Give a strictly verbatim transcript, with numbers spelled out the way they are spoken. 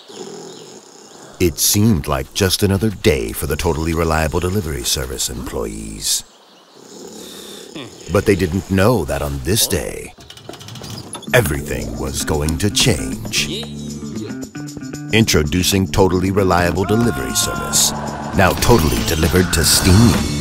It seemed like just another day for the Totally Reliable Delivery Service employees. But they didn't know that on this day, everything was going to change. Introducing Totally Reliable Delivery Service, now totally delivered to Steam.